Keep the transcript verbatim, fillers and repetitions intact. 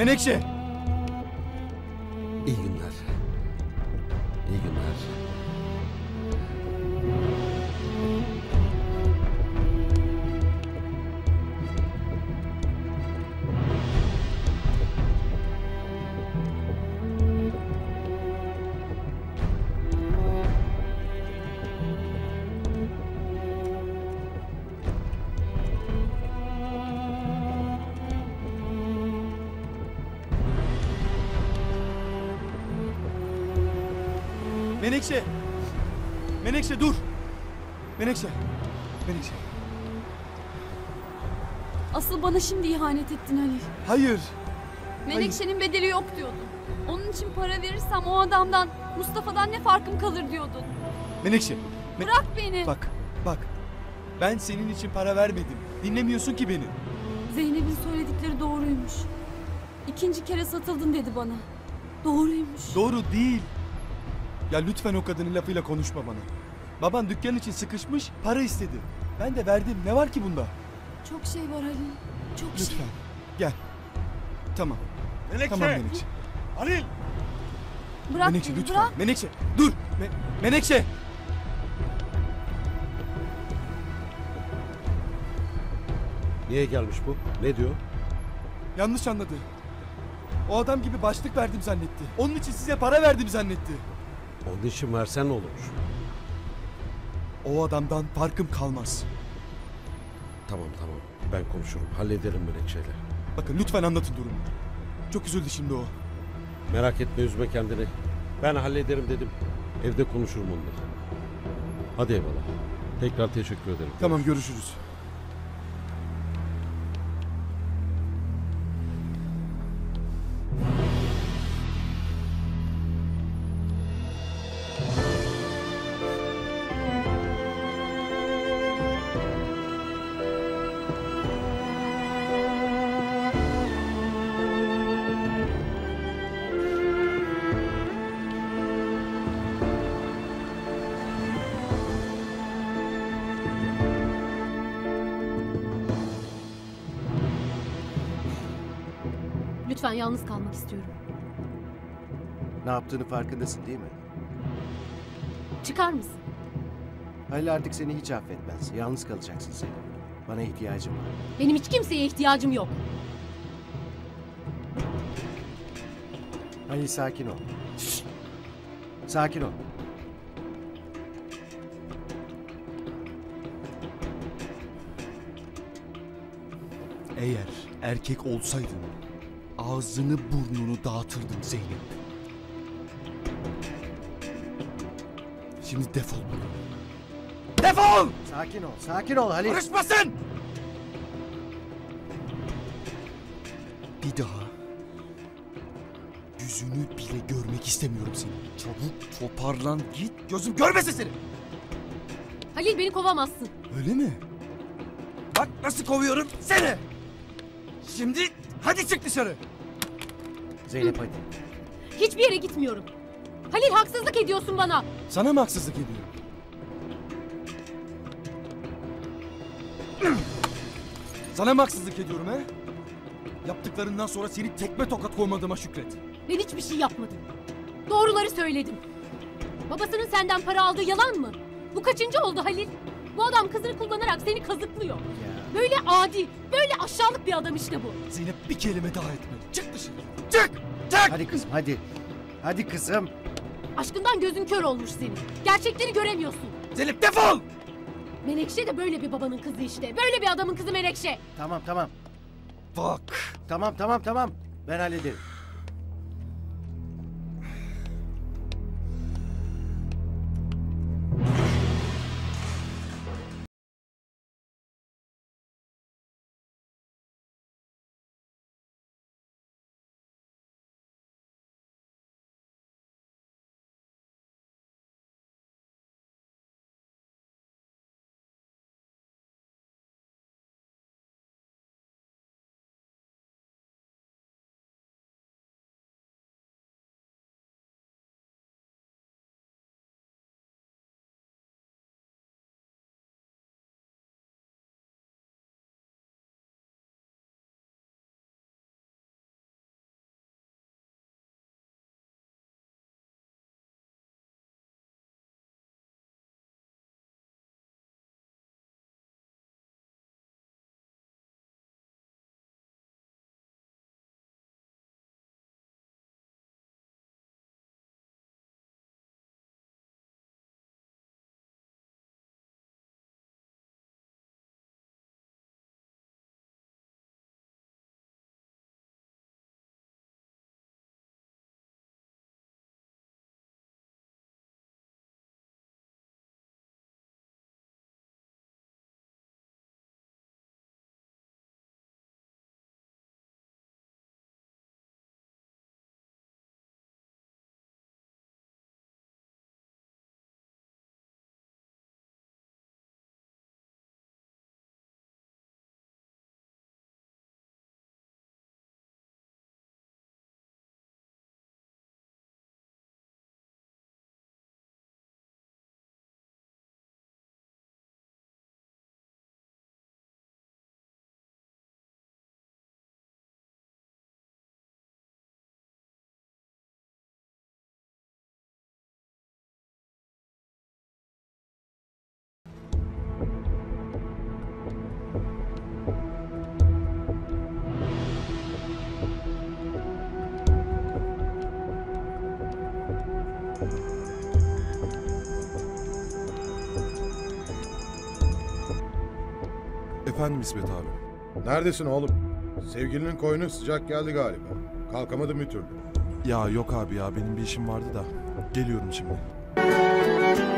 Menekşe! İyi günler. İyi günler. Menekşe! Menekşe dur! Menekşe! Menekşe! Asıl bana şimdi ihanet ettin Halil. Hayır! Menekşe'nin bedeli yok diyordun. Onun için para verirsem o adamdan, Mustafa'dan ne farkım kalır diyordun. Menekşe! Me- Bırak beni. Bak, bak. Ben senin için para vermedim. Dinlemiyorsun ki beni. Zeynep'in söyledikleri doğruymuş. İkinci kere satıldın dedi bana. Doğruymuş. Doğru değil. Ya lütfen o kadının lafıyla konuşma bana. Baban dükkan için sıkışmış, para istedi. Ben de verdim. Ne var ki bunda? Çok şey var Halil. Çok şey. Lütfen. Gel. Tamam. Menekşe! Tamam Menekşe. Halil! Bırak Menekşe beni, lütfen. bırak. Menekşe dur. Me- Menekşe. Niye gelmiş bu? Ne diyor? Yanlış anladı. O adam gibi başlık verdim zannetti. Onun için size para verdim zannetti. Onun için versen ne olur? O adamdan farkım kalmaz. Tamam tamam. Ben konuşurum. Hallederim Menekşe'yle. Bakın lütfen anlatın durumu. Çok üzüldü şimdi o. Merak etme, üzme kendini. Ben hallederim dedim. Evde konuşurum onunla. Hadi eyvallah. Tekrar teşekkür ederim. Tamam görüşürüz. Lütfen yalnız kalmak istiyorum. Ne yaptığını farkındasın değil mi? Çıkar mısın? Halil artık seni hiç affetmez. Yalnız kalacaksın sen. Bana ihtiyacım var. Benim hiç kimseye ihtiyacım yok. Halil sakin ol. Şşt! Sakin ol. Eğer erkek olsaydın ağzını burnunu dağıtırdım Zeynep. Şimdi defol buradan. Defol! Sakin ol. Sakin ol Halil. Karışmasın! Bir daha yüzünü bile görmek istemiyorum seni. Çabuk toparlan git. Gözüm görmesin seni. Halil, beni kovamazsın. Öyle mi? Bak nasıl kovuyorum seni. Şimdi hadi çık dışarı. Zeynep hadi. Hiçbir yere gitmiyorum. Halil, haksızlık ediyorsun bana. Sana mı haksızlık ediyorum? Sana mı haksızlık ediyorum he? Yaptıklarından sonra seni tekme tokat koymadığıma şükret. Ben hiçbir şey yapmadım. Doğruları söyledim. Babasının senden para aldığı yalan mı? Bu kaçıncı oldu Halil? Bu adam kızını kullanarak seni kazıklıyor. Ya. Böyle adi, böyle aşağılık bir adam işte bu. Zeynep bir kelime daha etme. Çık dışarı. Çık! Çık! Hadi kızım hadi. Hadi kızım. Aşkından gözün kör olmuş senin. Gerçekleri göremiyorsun. Zeynep defol! Menekşe de böyle bir babanın kızı işte. Böyle bir adamın kızı Menekşe. Tamam tamam. Bak. Tamam tamam tamam. Ben hallederim. Efendim İsmet abi. Neredesin oğlum? Sevgilinin koyunu sıcak geldi galiba. Kalkamadım bir türlü. Ya yok abi ya benim bir işim vardı da. Geliyorum şimdi.